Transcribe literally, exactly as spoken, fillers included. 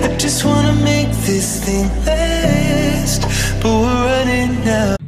I just wanna make this thing last, but we're running out.